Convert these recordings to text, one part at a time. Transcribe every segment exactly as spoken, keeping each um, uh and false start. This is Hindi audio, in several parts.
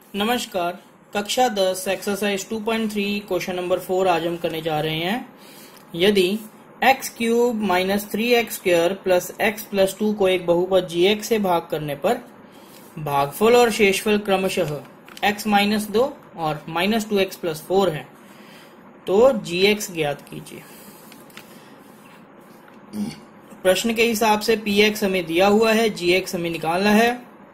नमस्कार। कक्षा दस exercise two point three question number four आज हम करने जा रहे हैं। यदि x cube minus three x square plus x plus two को एक बहुपद जी एक्स से भाग करने पर भागफल और शेषफल क्रमशः एक्स माइनस दो और minus two x plus four है, तो जी एक्स ज्ञात कीजिए। प्रश्न के हिसाब से पी एक्स हमें दिया हुआ है, जी एक्स हमें निकालना है।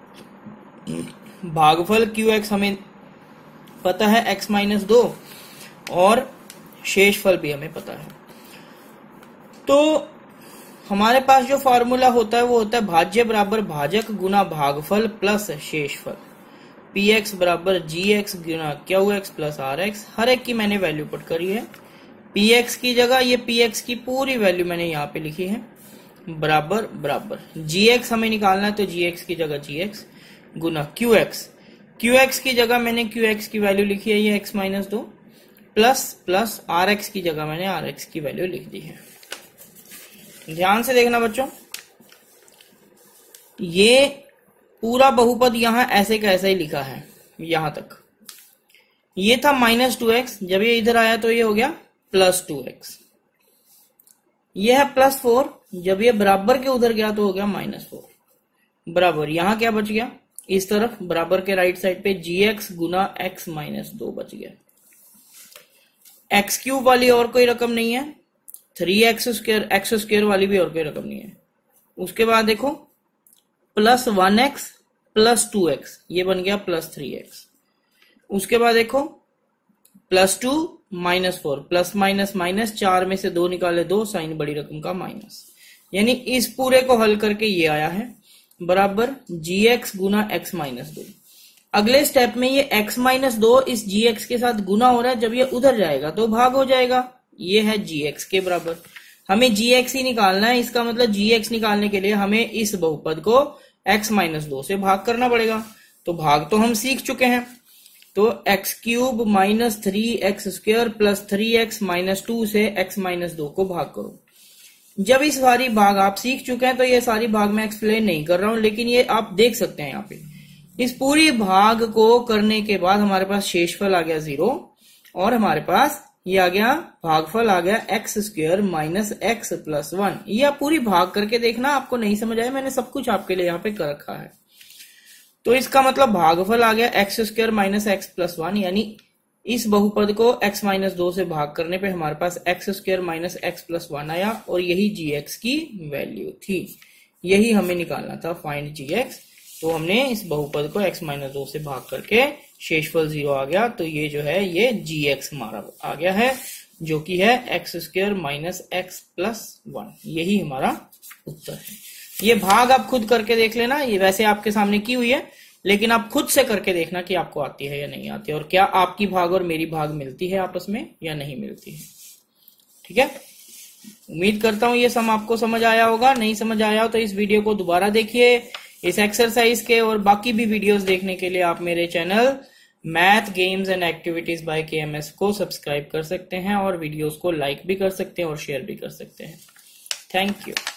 भागफल क्यू एक्स हमें पता है एक्स माइनस दो और शेषफल भी हमें पता है। तो हमारे पास जो फॉर्मूला होता है वो होता है भाज्य बराबर भाजक गुना भागफल प्लस शेषफल। पी एक्स बराबर जी एक्स गुना q x plus r x. हर एक की मैंने वैल्यू पुट करी है। पी एक्स की जगह ये पी एक्स की पूरी वैल्यू मैंने यहाँ पे लिखी है, बराबर बराबर जी एक्स हमें निकालना है, तो जी एक्स की जगह जी एक्स गुना क्यू एक्स। क्यू एक्स की जगह मैंने क्यू एक्स की वैल्यू लिखी है ये एक्स माइनस दो, प्लस प्लस आर एक्स की जगह मैंने आर एक्स की वैल्यू लिख दी है। ध्यान से देखना बच्चों, ये पूरा बहुपद यहां ऐसे का ऐसा ही लिखा है। यहां तक ये था माइनस टू एक्स, जब ये इधर आया तो ये हो गया प्लस टू एक्स। ये है प्लस फोर, जब ये बराबर के उधर गया तो हो गया माइनस फोर। बराबर यहां क्या बच गया, इस तरफ बराबर के राइट साइड पे जी एक्स गुना एक्स माइनस दो बच गया। एक्स क्यूब वाली और कोई रकम नहीं है, three x square x square वाली भी और कोई रकम नहीं है। उसके बाद देखो plus one x plus two x, ये बन गया प्लस थ्री एक्स। उसके बाद देखो plus two minus four, plus minus minus, चार में से दो निकाले दो, साइन बड़ी रकम का माइनस, यानी इस पूरे को हल करके ये आया है बराबर जी एक्स गुना एक्स माइनस दो। अगले स्टेप में ये x माइनस दो इस जी एक्स के साथ गुना हो रहा है, जब ये उधर जाएगा तो भाग हो जाएगा। ये है जी एक्स के बराबर। हमें जी एक्स ही निकालना है, इसका मतलब जी एक्स निकालने के लिए हमें इस बहुपद को x माइनस दो से भाग करना पड़ेगा। तो भाग तो हम सीख चुके हैं, तो x cube minus three x square plus three x minus two से x माइनस दो को भाग करो। जब इस सारी भाग आप सीख चुके हैं तो ये सारी भाग मैं एक्सप्लेन नहीं कर रहा हूं, लेकिन ये आप देख सकते हैं यहाँ पे। इस पूरी भाग को करने के बाद हमारे पास शेषफल आ गया जीरो और हमारे पास ये आ गया भागफल आ गया x square minus x plus one. ये आप पूरी भाग करके देखना, आपको नहीं समझ आया मैंने सब कुछ आपके लिए यहाँ पे कर रखा है। तो इसका मतलब भागफल आ गया x square minus x plus one, यानी इस बहुपद को x माइनस दो से भाग करने पे हमारे पास x square minus x plus one आया और यही जी एक्स की वैल्यू थी। यही हमें निकालना था, फाइंड जी एक्स। तो हमने इस बहुपद को x माइनस दो से भाग करके शेषफल जीरो आ गया, तो ये जो है ये जी एक्स हमारा आ गया है, जो कि है x square minus x plus one. यही हमारा उत्तर है। ये भाग आप खुद करके देख लेना, ये वैसे आपके सामने की हुई है, लेकिन आप खुद से करके देखना कि आपको आती है या नहीं आती है, और क्या आपकी भाग और मेरी भाग मिलती है आपस में या नहीं मिलती है। ठीक है, उम्मीद करता हूं ये सम आपको समझ आया होगा। नहीं समझ आया हो तो इस वीडियो को दोबारा देखिए। इस एक्सरसाइज के और बाकी भी वीडियोस देखने के लिए आप मेरे channel math games and activities by K M S को सब्सक्राइब कर सकते हैं और वीडियोस को लाइक भी कर सकते हैं और शेयर भी कर सकते हैं। Thank you.